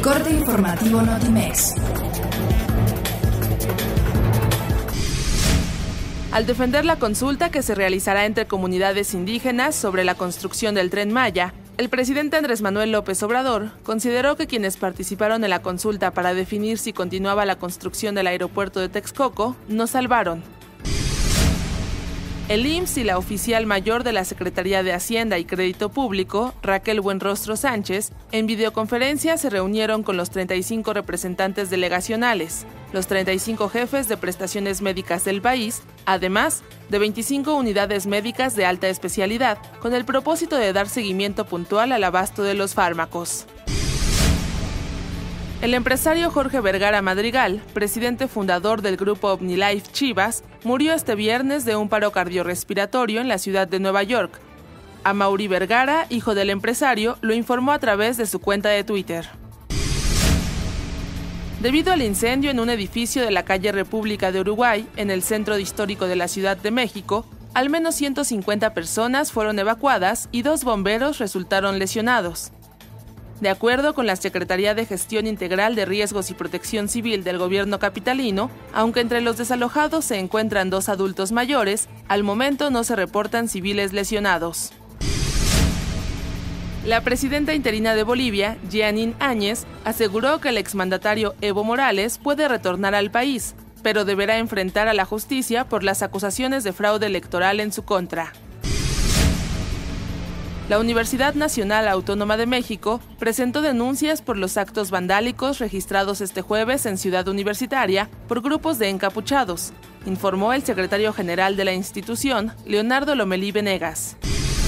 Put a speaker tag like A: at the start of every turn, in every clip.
A: corte informativo Notimex.
B: Al defender la consulta que se realizará entre comunidades indígenas sobre la construcción del Tren Maya, el presidente Andrés Manuel López Obrador consideró que quienes participaron en la consulta para definir si continuaba la construcción del aeropuerto de Texcoco no salvaron. El IMSS y la oficial mayor de la Secretaría de Hacienda y Crédito Público, Raquel Buenrostro Sánchez, en videoconferencia se reunieron con los 35 representantes delegacionales, los 35 jefes de prestaciones médicas del país, además de 25 unidades médicas de alta especialidad, con el propósito de dar seguimiento puntual al abasto de los fármacos. El empresario Jorge Vergara Madrigal, presidente fundador del grupo OmniLife Chivas, murió este viernes de un paro cardiorrespiratorio en la ciudad de Nueva York. Amaury Vergara, hijo del empresario, lo informó a través de su cuenta de Twitter. Debido al incendio en un edificio de la calle República de Uruguay, en el centro histórico de la Ciudad de México, al menos 150 personas fueron evacuadas y 2 bomberos resultaron lesionados. De acuerdo con la Secretaría de Gestión Integral de Riesgos y Protección Civil del gobierno capitalino, aunque entre los desalojados se encuentran 2 adultos mayores, al momento no se reportan civiles lesionados. La presidenta interina de Bolivia, Jeanine Áñez, aseguró que el exmandatario Evo Morales puede retornar al país, pero deberá enfrentar a la justicia por las acusaciones de fraude electoral en su contra. La Universidad Nacional Autónoma de México presentó denuncias por los actos vandálicos registrados este jueves en Ciudad Universitaria por grupos de encapuchados, informó el secretario general de la institución, Leonardo Lomelí Venegas.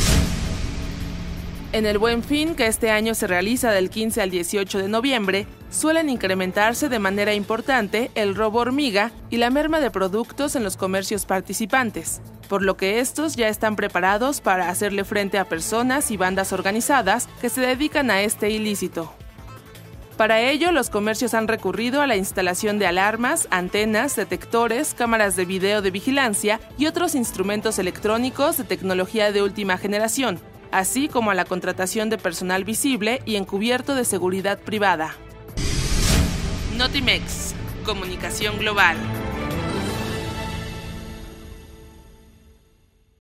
B: En el Buen Fin, que este año se realiza del 15 al 18 de noviembre, suelen incrementarse de manera importante el robo hormiga y la merma de productos en los comercios participantes, por lo que estos ya están preparados para hacerle frente a personas y bandas organizadas que se dedican a este ilícito. Para ello, los comercios han recurrido a la instalación de alarmas, antenas, detectores, cámaras de video de vigilancia y otros instrumentos electrónicos de tecnología de última generación, así como a la contratación de personal visible y encubierto de seguridad privada. Notimex, Comunicación Global.